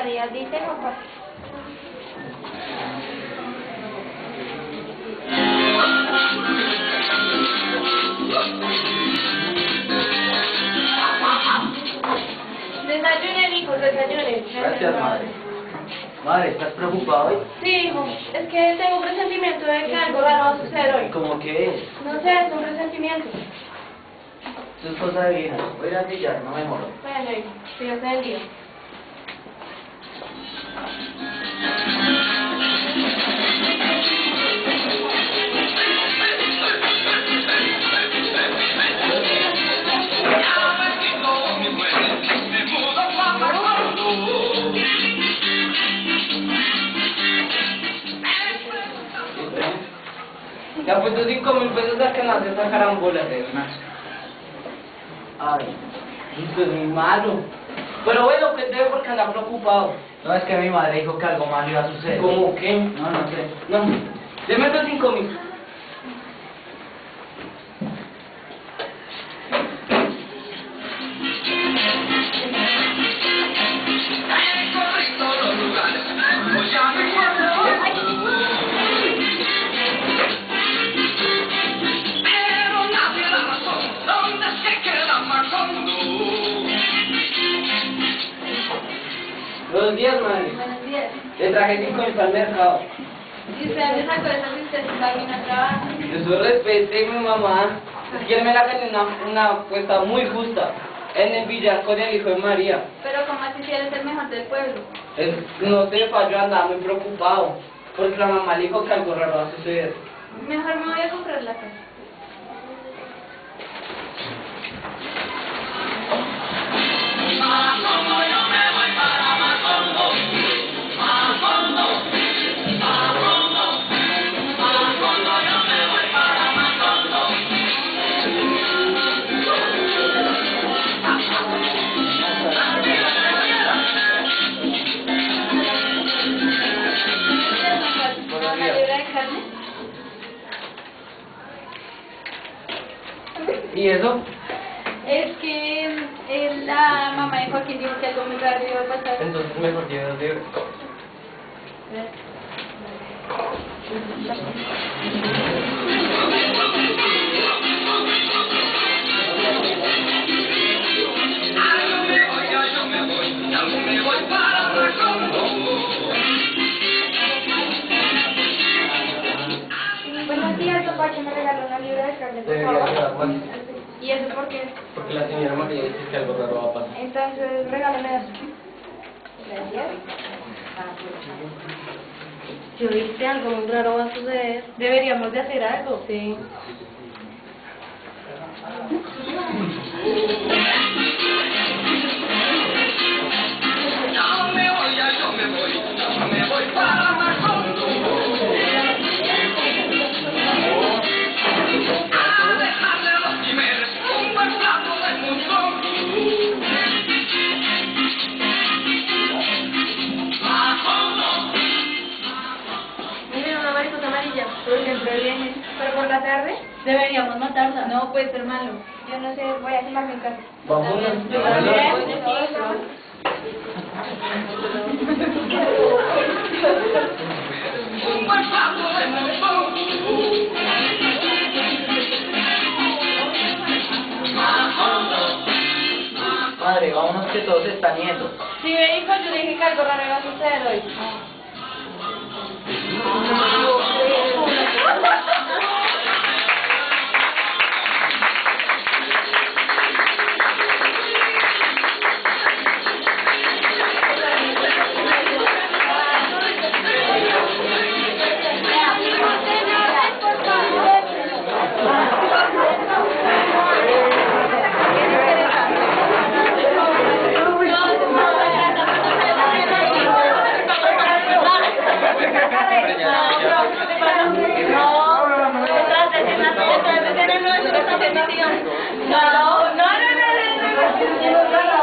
María dice, papá. Desayunen, hijos, desayunen. Gracias, madre. Madre, ¿estás preocupado hoy? Sí, hijo, es que tengo un presentimiento de que algo raro va a suceder hoy. ¿Cómo qué es? No sé, es un presentimiento. Eso es cosa de viejas. Voy a ir a pillar, no me demoro. Bueno, hijo, que Dios te bendiga. Ya pues tus 5.000 pesos a que no hace esa carambola de una. Ay, Esto es muy malo. Pero bueno, cuénteme porque anda preocupado. no, es que mi madre dijo que algo malo iba a suceder. ¿Cómo qué? No, no sé. No. Deme esos 5.000. Buenos días, madre. Buenos días. Le traje 5.000 al mercado. ¿Y usted dónde sacó esa si usted está bien a trabajar? Eso respete, mi mamá. Es que me la gané una apuesta muy justa en el billar con el hijo de María. Pero como así si eres el mejor del pueblo. No sé, yo andaba muy preocupado porque la mamá le dijo que algo raro va a suceder. Mejor me voy a comprar la casa. ¿Una libra de carne? ¿Y eso? Es que la mamá de Joaquín dijo que algo muy raro iba a pasar. Entonces mejor llevo de... Buenos días, papá, que me regaló una libra de carne, por Debería favor. quedar más. ¿Y eso por qué? Porque la señora María dice que algo raro va a pasar. Entonces, regálame eso. Gracias. Si oíste algo muy raro va a suceder, deberíamos de hacer algo. Sí. Miren, una mariposa amarilla, pero siempre viene. ¿Pero por la tarde? Deberíamos matarla. No, pues, hermano. Yo no sé, voy a quemarme en casa. Vámonos. Yo también. Madre, vámonos que todos están yendo. Sí, ve, hijo, yo le dije que algo raro iba a suceder hoy. No, no, no, no, no, no, no, no, no, no, no, no, no, no, no, no, no,